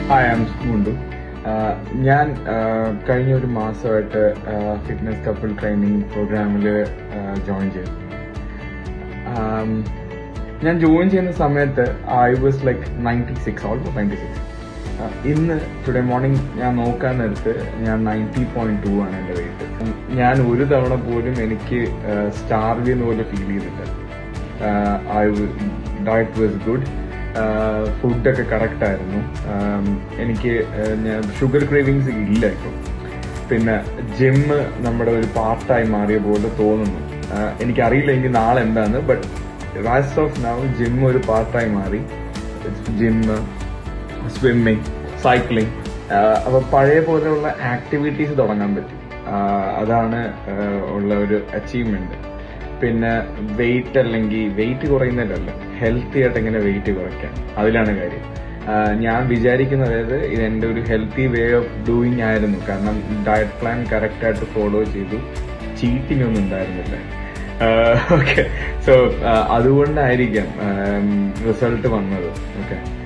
Hi, I'm Mundu. ഞാൻ കഴിഞ്ഞ ഒരു മാസമായിട്ട് ഫിറ്റ്നസ് കപ്പിൾ ട്രെയിനിങ് പ്രോഗ്രാമിൽ ജോയിൻ ചെയ്തു. ഞാൻ ജോയിൻ ചെയ്യുന്ന സമയത്ത് ഐ വാസ് ലൈക്ക് 96, ഓൾമോസ്റ്റ് 96. ഇന്ന് ടുഡേ മോർണിംഗ് ഞാൻ നോക്കാൻ നേരത്ത് ഞാൻ 90.2 ആണ് എൻ്റെ വെയിറ്റ്. ഞാൻ ഒരു തവണ പോലും എനിക്ക് സ്റ്റാർവ് ചെയ്യുന്ന പോലെ ഫീൽ ചെയ്തില്ല. ഡയറ്റ് വാസ് ഗുഡ്, ഫുഡൊക്കെ കറക്റ്റ് ആയിരുന്നു. എനിക്ക് ഷുഗർ ക്രേവിങ്സ് ഇല്ല ഇപ്പോൾ. പിന്നെ ജിമ്മ് നമ്മുടെ ഒരു പാർട്ടായി മാറിയ പോലെ തോന്നുന്നു. എനിക്കറിയില്ല ഇനി നാളെ എന്താന്ന്, ബട്ട് റാസ്റ്റ് ഓഫ് നൗ ജിമ്മ് ഒരു പാർട്ടായി മാറി. ജിമ്മ്, സ്വിമ്മിങ്, സൈക്ലിംഗ്, അപ്പൊ പഴയ പോലെയുള്ള ആക്ടിവിറ്റീസ് തുടങ്ങാൻ പറ്റും. അതാണ് ഉള്ള ഒരു അച്ചീവ്മെന്റ്. പിന്നെ വെയിറ്റ് അല്ലെങ്കിൽ വെയിറ്റ് കുറയുന്നതിലല്ല, ഹെൽത്തി ആയിട്ട് എങ്ങനെ വെയിറ്റ് കുറയ്ക്കാം, അതിലാണ് കാര്യം. ഞാൻ വിചാരിക്കുന്നത്, അതായത് ഇതെന്റെ ഒരു ഹെൽത്തി വേ ഓഫ് ഡൂയിങ് ആയിരുന്നു. കാരണം ഡയറ്റ് പ്ലാൻ കറക്റ്റ് ആയിട്ട് ഫോളോ ചെയ്തു, ചീറ്റിംഗ് ഒന്നും ഉണ്ടായിരുന്നില്ല. ഓക്കെ, സോ അതുകൊണ്ടായിരിക്കാം റിസൾട്ട് വന്നത്. ഓക്കെ.